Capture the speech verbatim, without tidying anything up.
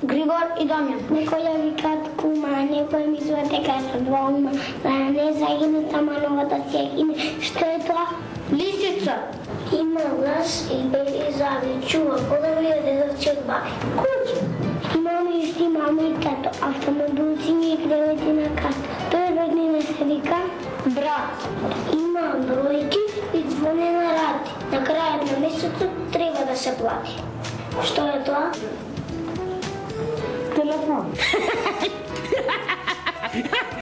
Григор и Дамјан. Некој ја викаат кума, а некој мислува дека е со два ума, да не загине, само новата си ја гине. Што е тоа? Лисица. Има глас и бели зави, чува, кога видите да се одбави. Куќа. Имаме исти мама и тато, автомобилци и кревети на каста. Тој роднина се вика брат. Има бројки и звоне на рати. На крајот на месецот треба да се плати. Што е тоа? Телефон.